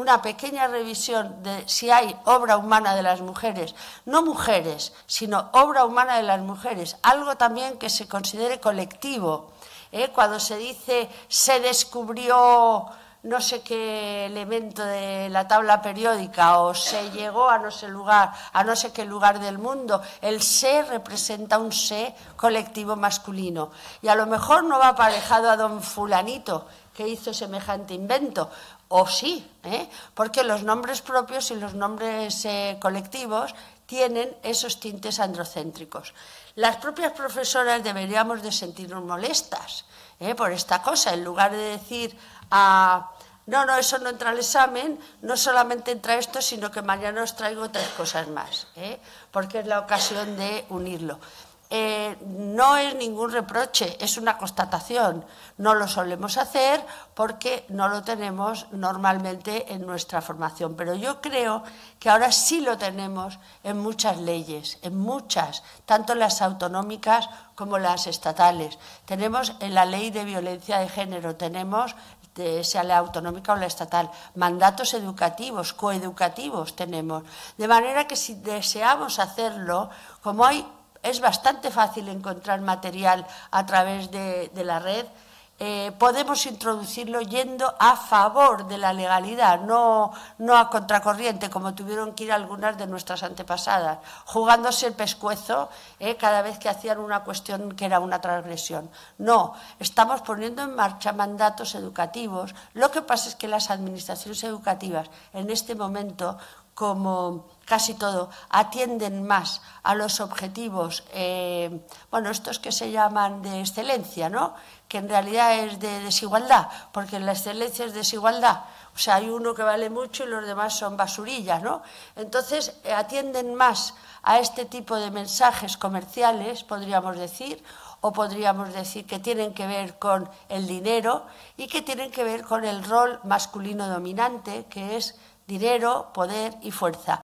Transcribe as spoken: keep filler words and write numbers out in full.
una pequeña revisión de si hay obra humana de las mujeres, no mujeres, sino obra humana de las mujeres, algo también que se considere colectivo. ¿eh? Cuando se dice se descubrió no sé qué elemento de la tabla periódica o se llegó a no sé lugar, a no sé qué lugar del mundo, el se representa un se colectivo masculino. Y a lo mejor no va aparejado a don fulanito que hizo semejante invento, o sí, ¿eh? porque los nombres propios y los nombres eh, colectivos tienen esos tintes androcéntricos. Las propias profesoras deberíamos de sentirnos molestas ¿eh? por esta cosa, en lugar de decir a... no, no, eso no entra al examen, no solamente entra esto, sino que mañana os traigo tres cosas más, ¿eh? porque es la ocasión de unirlo. Eh, no es ningún reproche, es una constatación. No lo solemos hacer porque no lo tenemos normalmente en nuestra formación, pero yo creo que ahora sí lo tenemos en muchas leyes, en muchas, tanto las autonómicas como las estatales. Tenemos en la ley de violencia de género, tenemos de, sea la autonómica o la estatal, mandatos educativos, coeducativos tenemos, de manera que si deseamos hacerlo, como hay es bastante fácil encontrar material a través de, de la red, eh, podemos introducirlo yendo a favor de la legalidad, no, no a contracorriente, como tuvieron que ir algunas de nuestras antepasadas, jugándose el pescuezo eh, cada vez que hacían una cuestión que era una transgresión. No, estamos poniendo en marcha mandatos educativos. Lo que pasa es que las administraciones educativas en este momento, como casi todo, atienden más a los objetivos, eh, bueno, estos que se llaman de excelencia, ¿no? que en realidad es de desigualdad, porque la excelencia es desigualdad. O sea, hay uno que vale mucho y los demás son basurillas, ¿no? Entonces, eh, atienden más a este tipo de mensajes comerciales, podríamos decir, o podríamos decir que tienen que ver con el dinero y que tienen que ver con el rol masculino dominante, que es dinero, poder y fuerza.